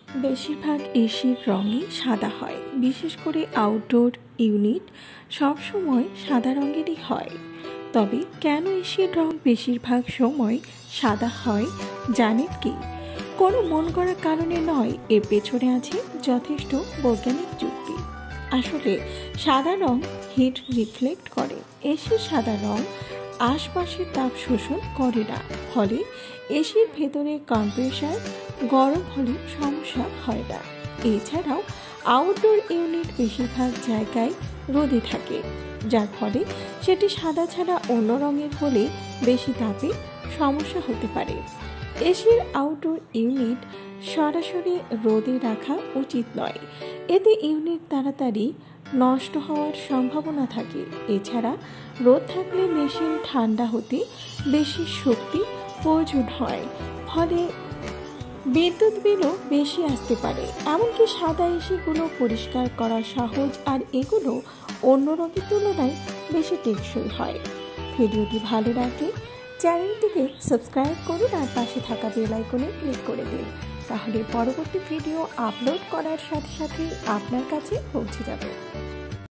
বেশিরভাগ এসির রঙই সাদা হয়, বিশেষ করে আউটডোর ইউনিট সবসময় সাদা রঙেরই হয়। তবে কেন এসির রং বেশিরভাগ সময় সাদা হয় জানেন কি? কোনো মন করা কারণে নয়, এর পেছনে আছে যথেষ্ট বৈজ্ঞানিক যুক্তি। আসলে সাদা রং হিট রিফ্লেক্ট করে। এসির সাদা রং আশপাশের তাপ শোষণ করে না, ফলে এসির ভেতরে কম্প্রেসার গরম হলে সমস্যা হয় না। এছাড়াও আউটডোর ইউনিট বেশিরভাগ জায়গায় রোদে থাকে, যার ফলে সেটি সাদা ছাড়া অন্য রঙের হলে বেশি তাপে সমস্যা হতে পারে। এসির আউটডোর ইউনিট সরাসরি রোদে রাখা উচিত নয়, এতে ইউনিট তাড়াতাড়ি নষ্ট হওয়ার সম্ভাবনা থাকে। এছাড়া রোদ থাকলে মেশিন ঠান্ডা হতে বেশি শক্তি প্রয়োজন হয়, ফলে বিদ্যুৎ বিলও বেশি আসতে পারে। এমনকি সাদা এসিগুলো পরিষ্কার করা সহজ, আর এগুলো অন্য রঙের তুলনায় বেশি টেকসই হয়। ভিডিওটি ভালো লাগলে চ্যানেলটিকে সাবস্ক্রাইব করুন আর পাশে থাকা বেল আইকনে ক্লিক করে দিন, তাহলে পরবর্তী ভিডিও আপলোড করার সাথে সাথে আপনার কাছে পৌঁছে যাবে।